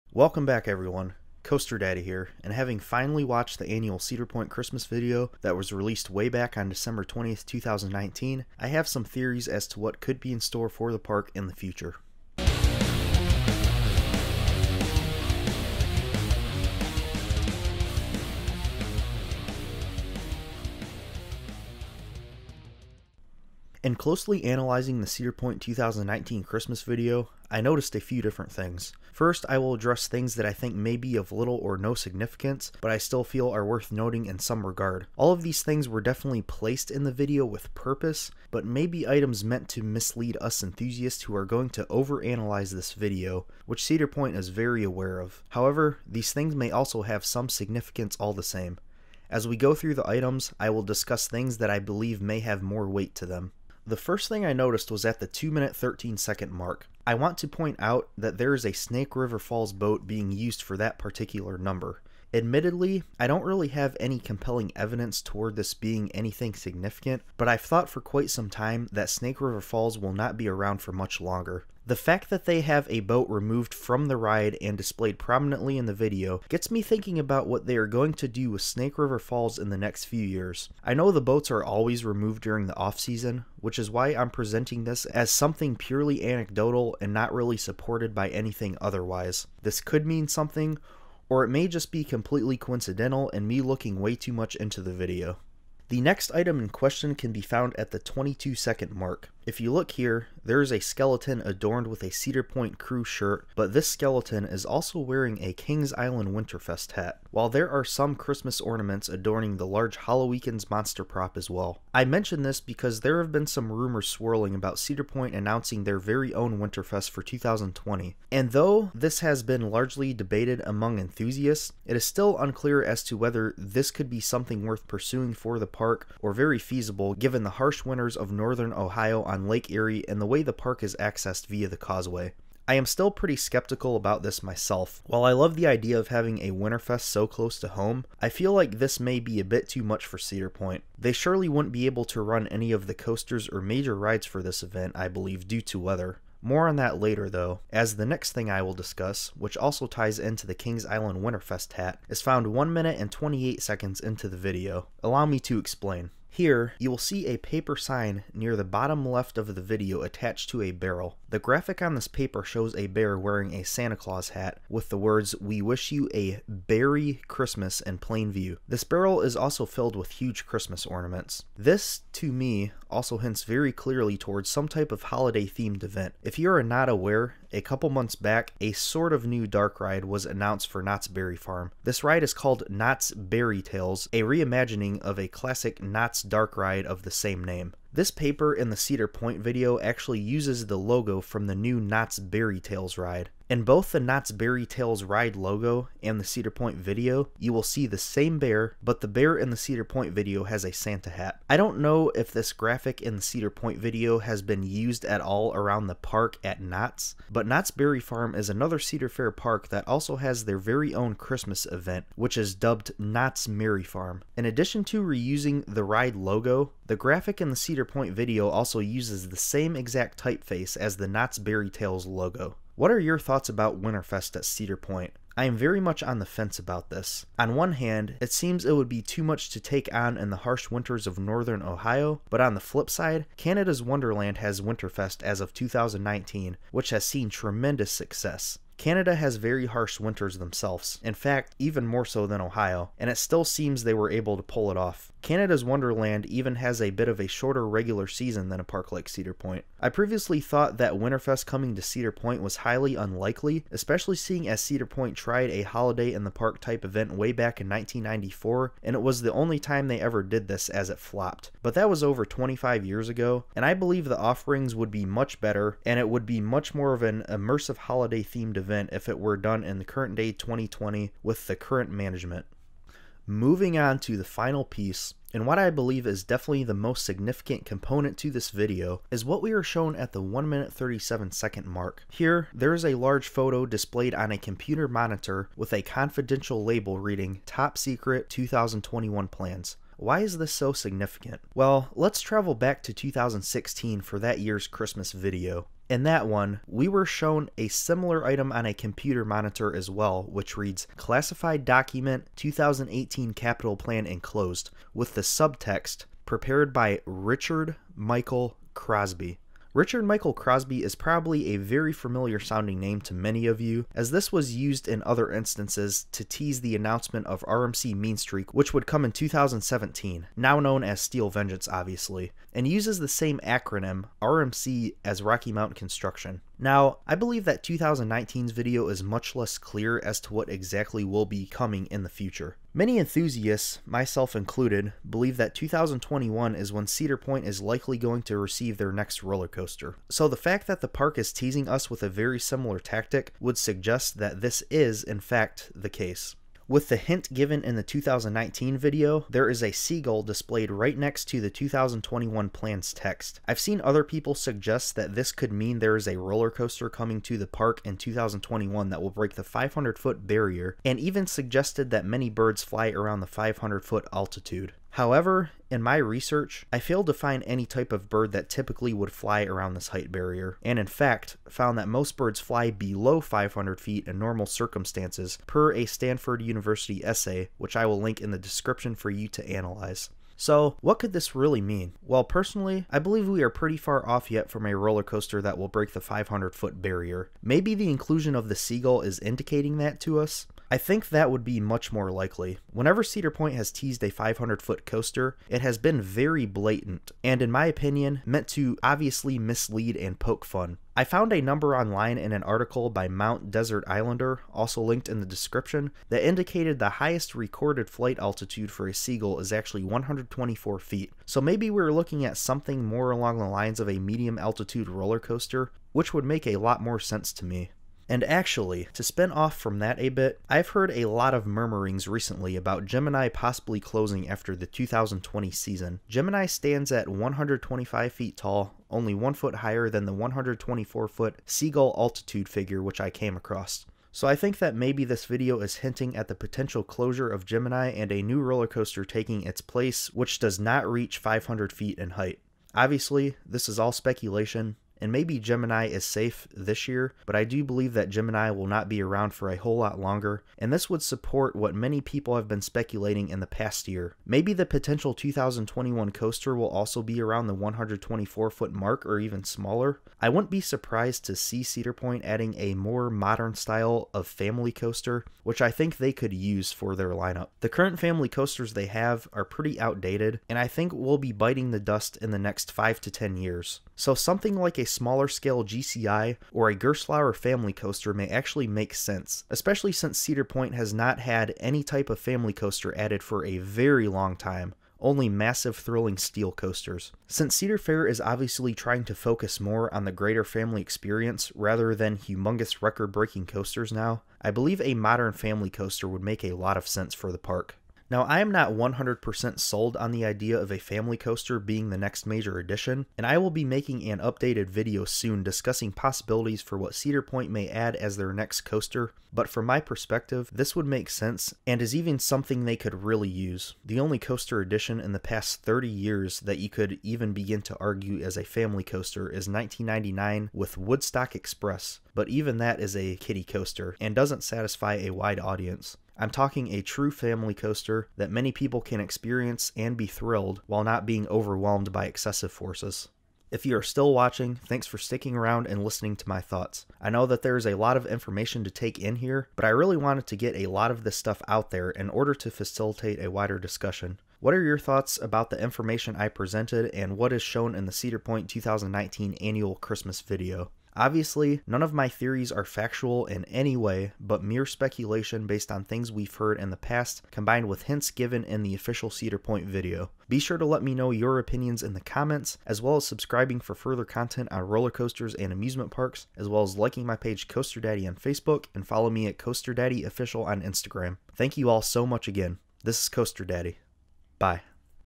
Welcome back everyone, Coaster Daddy here, and having finally watched the annual Cedar Point Christmas video that was released way back on December 20th, 2019, I have some theories as to what could be in store for the park in the future. In closely analyzing the Cedar Point 2019 Christmas video, I noticed a few different things. First, I will address things that I think may be of little or no significance, but I still feel are worth noting in some regard. All of these things were definitely placed in the video with purpose, but may be items meant to mislead us enthusiasts who are going to overanalyze this video, which Cedar Point is very aware of. However, these things may also have some significance all the same. As we go through the items, I will discuss things that I believe may have more weight to them. The first thing I noticed was at the 2-minute 13-second mark. I want to point out that there is a Snake River Falls boat being used for that particular number. Admittedly, I don't really have any compelling evidence toward this being anything significant, but I've thought for quite some time that Snake River Falls will not be around for much longer. The fact that they have a boat removed from the ride and displayed prominently in the video gets me thinking about what they are going to do with Snake River Falls in the next few years. I know the boats are always removed during the off-season, which is why I'm presenting this as something purely anecdotal and not really supported by anything otherwise. This could mean something, or it may just be completely coincidental and me looking way too much into the video. The next item in question can be found at the 22-second mark. If you look here, there is a skeleton adorned with a Cedar Point crew shirt, but this skeleton is also wearing a Kings Island Winterfest hat, while there are some Christmas ornaments adorning the large Halloweekends monster prop as well. I mention this because there have been some rumors swirling about Cedar Point announcing their very own Winterfest for 2020, and though this has been largely debated among enthusiasts, it is still unclear as to whether this could be something worth pursuing for the park or very feasible given the harsh winters of northern Ohio on Lake Erie and the way the park is accessed via the causeway. I am still pretty skeptical about this myself. While I love the idea of having a Winterfest so close to home, I feel like this may be a bit too much for Cedar Point. They surely wouldn't be able to run any of the coasters or major rides for this event, I believe, due to weather. More on that later though, as the next thing I will discuss, which also ties into the Kings Island Winterfest hat, is found 1 minute and 28 seconds into the video. Allow me to explain. Here, you will see a paper sign near the bottom left of the video attached to a barrel. The graphic on this paper shows a bear wearing a Santa Claus hat with the words, "We wish you a berry Christmas" in plain view. This barrel is also filled with huge Christmas ornaments. This, to me, also hints very clearly towards some type of holiday themed event. If you are not aware, a couple months back, a sort of new dark ride was announced for Knott's Berry Farm. This ride is called Knott's Berry Tales, a reimagining of a classic Knott's dark ride of the same name. This paper in the Cedar Point video actually uses the logo from the new Knott's Berry Tales ride. In both the Knott's Berry Tales ride logo and the Cedar Point video, you will see the same bear, but the bear in the Cedar Point video has a Santa hat. I don't know if this graphic in the Cedar Point video has been used at all around the park at Knott's, but Knott's Berry Farm is another Cedar Fair park that also has their very own Christmas event, which is dubbed Knott's Merry Farm. In addition to reusing the ride logo, the graphic in the Cedar Point video also uses the same exact typeface as the Knott's Berry Tales logo. What are your thoughts about Winterfest at Cedar Point? I am very much on the fence about this. On one hand, it seems it would be too much to take on in the harsh winters of northern Ohio, but on the flip side, Canada's Wonderland has Winterfest as of 2019, which has seen tremendous success. Canada has very harsh winters themselves, in fact, even more so than Ohio, and it still seems they were able to pull it off. Canada's Wonderland even has a bit of a shorter regular season than a park like Cedar Point. I previously thought that Winterfest coming to Cedar Point was highly unlikely, especially seeing as Cedar Point tried a holiday in the park type event way back in 1994, and it was the only time they ever did this as it flopped. But that was over 25 years ago, and I believe the offerings would be much better, and it would be much more of an immersive holiday themed event if it were done in the current day 2020 with the current management. Moving on to the final piece, and what I believe is definitely the most significant component to this video, is what we are shown at the 1 minute 37 second mark. Here, there is a large photo displayed on a computer monitor with a confidential label reading "Top Secret 2021 Plans." Why is this so significant? Well, let's travel back to 2016 for that year's Christmas video. In that one, we were shown a similar item on a computer monitor as well, which reads Classified Document 2018 Capital Plan Enclosed, with the subtext prepared by Richard Michael Crosby. Richard Michael Crosby is probably a very familiar sounding name to many of you, as this was used in other instances to tease the announcement of RMC Mean Streak, which would come in 2017, now known as Steel Vengeance obviously, and uses the same acronym, RMC, as Rocky Mountain Construction. Now, I believe that 2019's video is much less clear as to what exactly will be coming in the future. Many enthusiasts, myself included, believe that 2021 is when Cedar Point is likely going to receive their next roller coaster. So the fact that the park is teasing us with a very similar tactic would suggest that this is, in fact, the case. With the hint given in the 2019 video, there is a seagull displayed right next to the 2021 plans text. I've seen other people suggest that this could mean there is a roller coaster coming to the park in 2021 that will break the 500-foot barrier, and even suggested that many birds fly around the 500-foot altitude. However, in my research, I failed to find any type of bird that typically would fly around this height barrier, and in fact, found that most birds fly below 500 feet in normal circumstances, per a Stanford University essay, which I will link in the description for you to analyze. So, what could this really mean? Well, personally, I believe we are pretty far off yet from a roller coaster that will break the 500-foot barrier. Maybe the inclusion of the seagull is indicating that to us. I think that would be much more likely. Whenever Cedar Point has teased a 500-foot coaster, it has been very blatant, and in my opinion, meant to obviously mislead and poke fun. I found a number online in an article by Mount Desert Islander, also linked in the description, that indicated the highest recorded flight altitude for a seagull is actually 124 feet. So maybe we're looking at something more along the lines of a medium altitude roller coaster, which would make a lot more sense to me. And actually, to spin off from that a bit, I've heard a lot of murmurings recently about Gemini possibly closing after the 2020 season. Gemini stands at 125 feet tall, only 1 foot higher than the 124-foot seagull altitude figure which I came across. So I think that maybe this video is hinting at the potential closure of Gemini and a new roller coaster taking its place, which does not reach 500 feet in height. Obviously, this is all speculation, and maybe Gemini is safe this year, but I do believe that Gemini will not be around for a whole lot longer, and this would support what many people have been speculating in the past year. Maybe the potential 2021 coaster will also be around the 124-foot mark or even smaller. I wouldn't be surprised to see Cedar Point adding a more modern style of family coaster, which I think they could use for their lineup. The current family coasters they have are pretty outdated, and I think will be biting the dust in the next 5 to 10 years. So something like a smaller scale GCI or a Gerstlauer family coaster may actually make sense, especially since Cedar Point has not had any type of family coaster added for a very long time, only massive thrilling steel coasters. Since Cedar Fair is obviously trying to focus more on the greater family experience rather than humongous record-breaking coasters now, I believe a modern family coaster would make a lot of sense for the park. Now, I am not 100% sold on the idea of a family coaster being the next major addition, and I will be making an updated video soon discussing possibilities for what Cedar Point may add as their next coaster, but from my perspective, this would make sense and is even something they could really use. The only coaster addition in the past 30 years that you could even begin to argue as a family coaster is 1999 with Woodstock Express, but even that is a kiddie coaster and doesn't satisfy a wide audience. I'm talking a true family coaster that many people can experience and be thrilled while not being overwhelmed by excessive forces. If you are still watching, thanks for sticking around and listening to my thoughts. I know that there is a lot of information to take in here, but I really wanted to get a lot of this stuff out there in order to facilitate a wider discussion. What are your thoughts about the information I presented and what is shown in the Cedar Point 2019 annual Christmas video? Obviously, none of my theories are factual in any way, but mere speculation based on things we've heard in the past, combined with hints given in the official Cedar Point video. Be sure to let me know your opinions in the comments, as well as subscribing for further content on roller coasters and amusement parks, as well as liking my page Coaster Daddy on Facebook, and follow me at Coaster Daddy Official on Instagram. Thank you all so much again. This is Coaster Daddy. Bye.